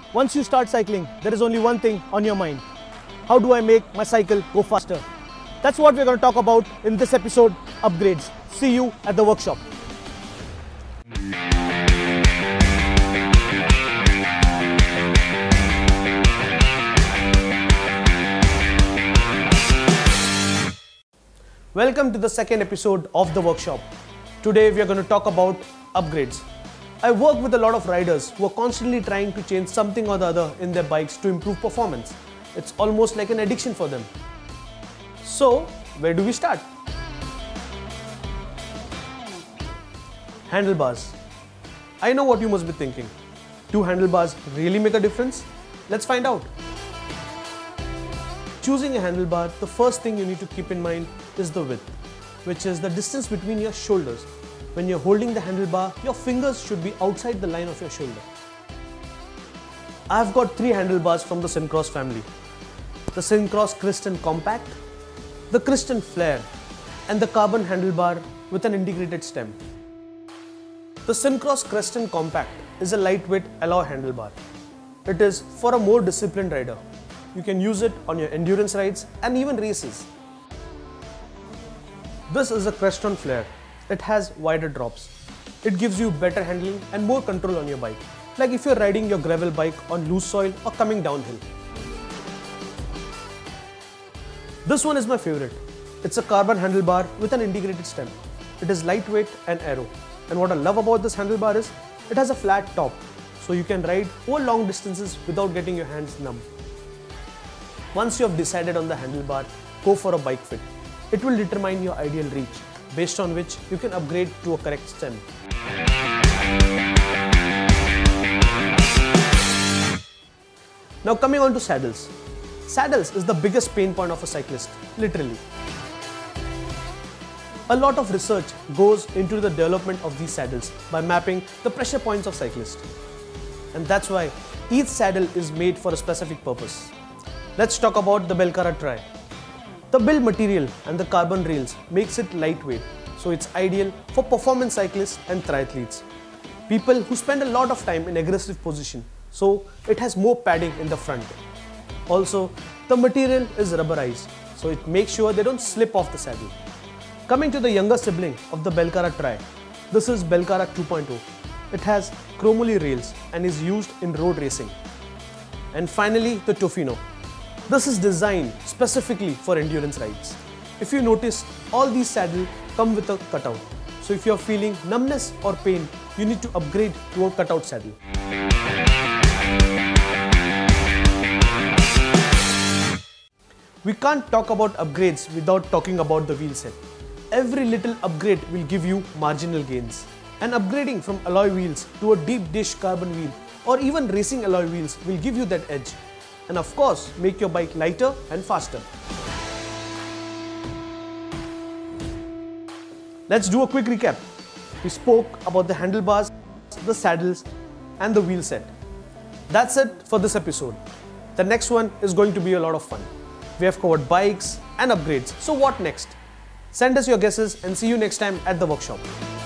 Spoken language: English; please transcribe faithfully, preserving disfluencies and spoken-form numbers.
Once you start cycling, there is only one thing on your mind. How do I make my cycle go faster? That's what we're going to talk about in this episode, Upgrades. See you at the workshop. Welcome to the second episode of the workshop. Today we are going to talk about upgrades. I work with a lot of riders who are constantly trying to change something or the other in their bikes to improve performance. It's almost like an addiction for them. So, where do we start? Handlebars. I know what you must be thinking. Do handlebars really make a difference? Let's find out. Choosing a handlebar, the first thing you need to keep in mind is the width, which is the distance between your shoulders. When you're holding the handlebar, your fingers should be outside the line of your shoulder. I've got three handlebars from the Syncross family. The Syncross Creston Compact, the Creston Flare, and the carbon handlebar with an integrated stem. The Syncross Creston Compact is a lightweight alloy handlebar. It is for a more disciplined rider. You can use it on your endurance rides and even races. This is a Creston Flare. It has wider drops. It gives you better handling and more control on your bike, like if you're riding your gravel bike on loose soil or coming downhill. This one is my favorite. It's a carbon handlebar with an integrated stem. It is lightweight and aero. And what I love about this handlebar is it has a flat top, so you can ride over long distances without getting your hands numb. Once you have decided on the handlebar, go for a bike fit. It will determine your ideal reach, based on which you can upgrade to a correct stem. Now coming on to saddles. Saddles is the biggest pain point of a cyclist, literally. A lot of research goes into the development of these saddles by mapping the pressure points of cyclists. And that's why each saddle is made for a specific purpose. Let's talk about the Belcara Tri. The build material and the carbon rails makes it lightweight, so it's ideal for performance cyclists and triathletes. People who spend a lot of time in aggressive position, so it has more padding in the front. Also, the material is rubberized, so it makes sure they don't slip off the saddle. Coming to the younger sibling of the Belcara Tri, this is Belcara two point oh. It has chromoly rails and is used in road racing. And finally, the Tofino. This is designed specifically for endurance rides. If you notice, all these saddles come with a cutout. So if you're feeling numbness or pain, you need to upgrade to a cutout saddle. We can't talk about upgrades without talking about the wheel set. Every little upgrade will give you marginal gains. And upgrading from alloy wheels to a deep dish carbon wheel or even racing alloy wheels will give you that edge. And of course, make your bike lighter and faster. Let's do a quick recap. We spoke about the handlebars, the saddles, and the wheel set. That's it for this episode. The next one is going to be a lot of fun. We have covered bikes and upgrades. So what next? Send us your guesses and see you next time at the workshop.